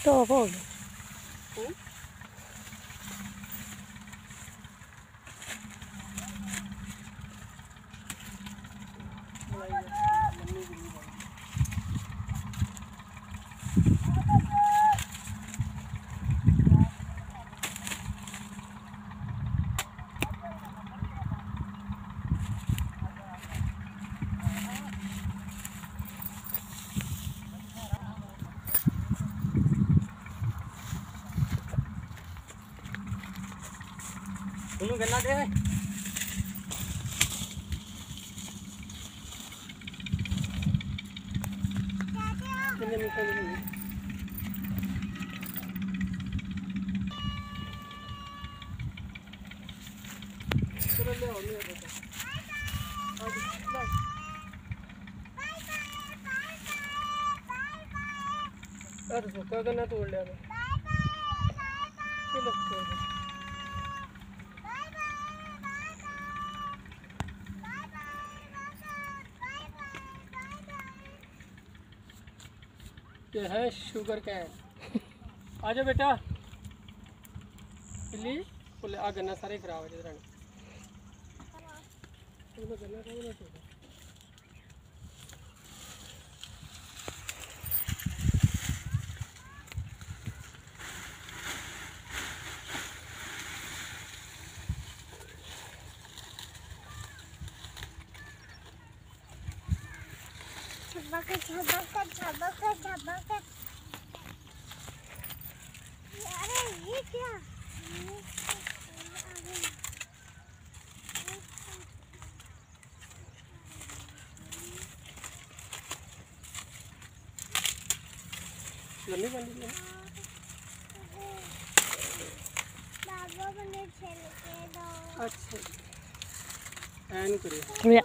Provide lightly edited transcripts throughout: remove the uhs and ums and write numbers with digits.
Top हो गया। तुम गन्ना दे है कितने मीटर में चलो ले आओ ले बेटा आज अरे तो क्या गन्ना तोड़ लिया चलो ये है शुगर कैन। आ जाओ बेटा पिल्ली बोले आ गन्ना सारे खराब हो जाए अरे ये क्या लम्बी बंदी है बाबा बने खेल के दो। अच्छा ऐन करिए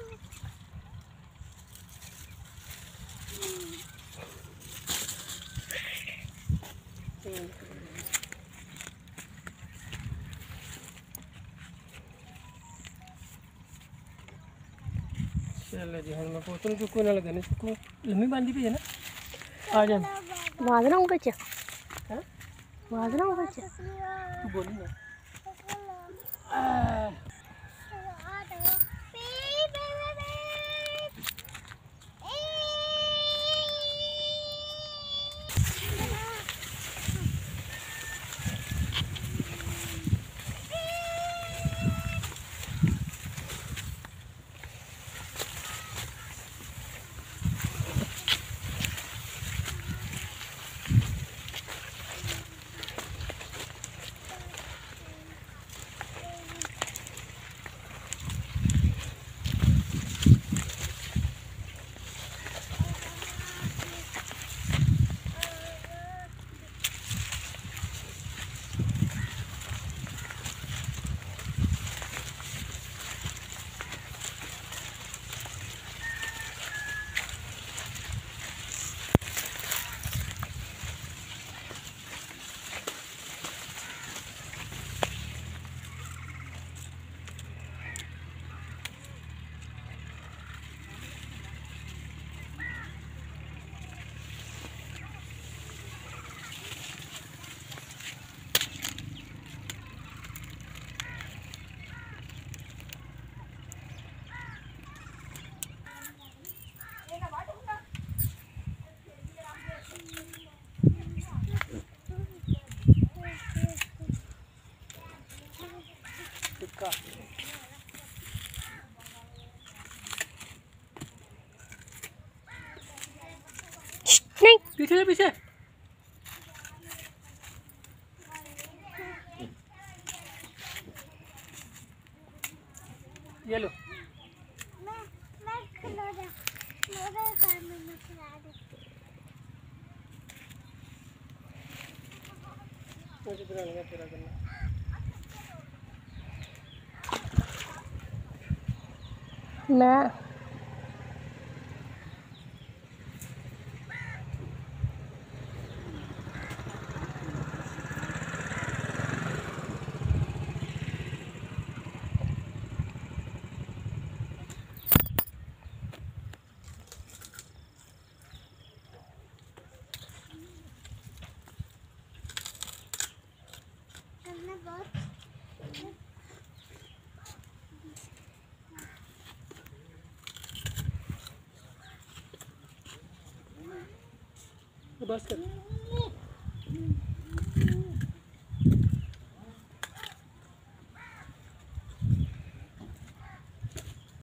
चल जी हम मैं पोतन चुकू ना लगने चुकू लम्बी बांधी भी है ना आ जा वादना हो गया हैं वादना हो गया तू बोली ना नहीं पीछे पीछे ये लो मैं खिलौना काम में खिला दे। मुझे पूरा लगा पूरा करना मैं बस कर